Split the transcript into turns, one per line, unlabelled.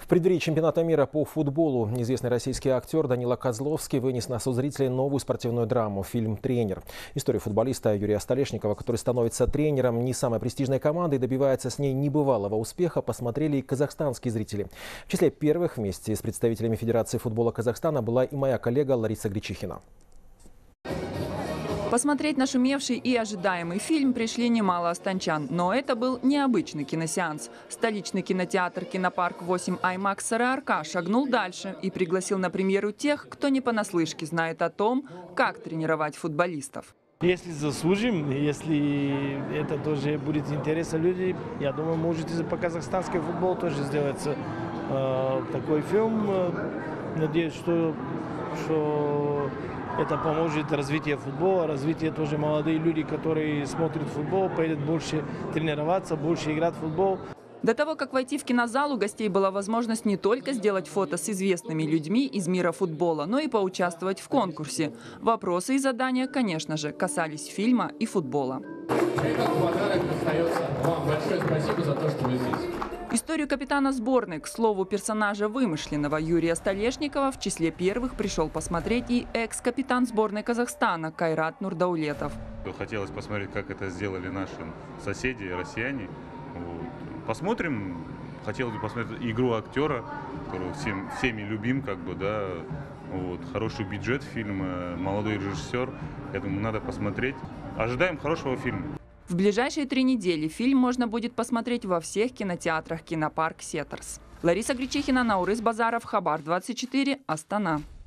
преддверии чемпионата мира по футболу известный российский актер Данила Козловский вынес на суд зрителей новую спортивную драму – фильм «Тренер». Историю футболиста Юрия Столешникова, который становится тренером не самой престижной команды и добивается с ней небывалого успеха, посмотрели и казахстанские зрители. В числе первых вместе с представителями Федерации футбола Казахстана была и моя коллега Лариса Гречихина.
Посмотреть нашумевший и ожидаемый фильм пришли немало астанчан. Но это был необычный киносеанс. Столичный кинотеатр «Кинопарк 8 IMAX СРРК» шагнул дальше и пригласил на премьеру тех, кто не понаслышке знает о том, как тренировать футболистов.
Если заслужим, если это тоже будет интересно людям, я думаю, может и по казахстанский футбол тоже сделается такой фильм. Надеюсь, что это поможет развитию футбола, развитию тоже молодые люди, которые смотрят футбол, поедут больше тренироваться, больше играть в футбол.
До того, как войти в кинозал, у гостей была возможность не только сделать фото с известными людьми из мира футбола, но и поучаствовать в конкурсе. Вопросы и задания, конечно же, касались фильма и футбола.
Этот подарок достается вам. Большое спасибо за то, что вы здесь.
Историю капитана сборной, к слову, персонажа вымышленного Юрия Столешникова, в числе первых пришел посмотреть и экс-капитан сборной Казахстана Кайрат Нурдаулетов.
Хотелось посмотреть, как это сделали наши соседи, россияне. Посмотрим. Хотелось бы посмотреть игру актера, который всеми любим, Хороший бюджет фильма, молодой режиссер. Я думаю, надо посмотреть. Ожидаем хорошего фильма.
В ближайшие 3 недели фильм можно будет посмотреть во всех кинотеатрах «Кинопарк Сеттерс». Лариса Гречихина, Наурыз Базаров, Хабар 24, Астана.